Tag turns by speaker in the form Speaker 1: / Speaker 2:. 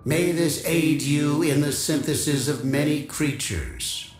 Speaker 1: May this aid you in the synthesis of many creatures.